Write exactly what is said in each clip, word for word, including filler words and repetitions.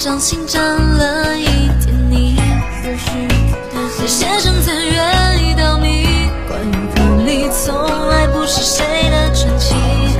掌心沾了一点泥，写成残忍一道谜，关于分离从来不是谁的传奇。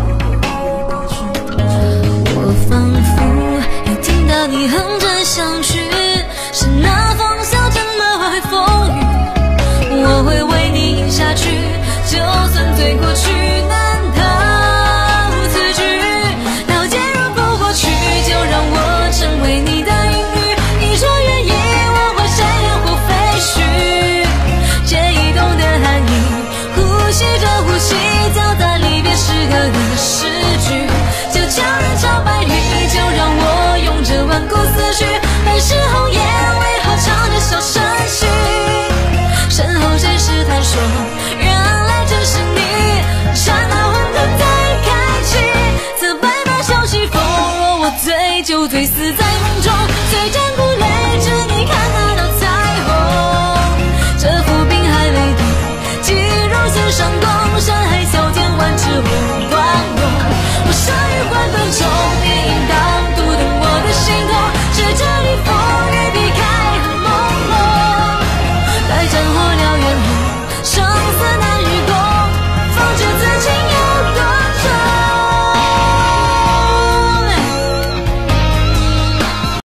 我仿佛又听到你哼着乡曲，是那风笑着满怀风雨，我会为你饮下去，就算对过去难逃此局。了解如不过去，就让我成为你的隐喻，你说愿意，我会闪亮或废墟，借移动的含义，呼吸着呼吸，交杂离别时刻的诗句，就叫人唱白云，就让我用着顽固思绪，半是红颜为何唱着小声息，身后谁试探说原来正是你，刹那混沌再开启，则白发消息风，若我醉就醉死在梦中，最珍贵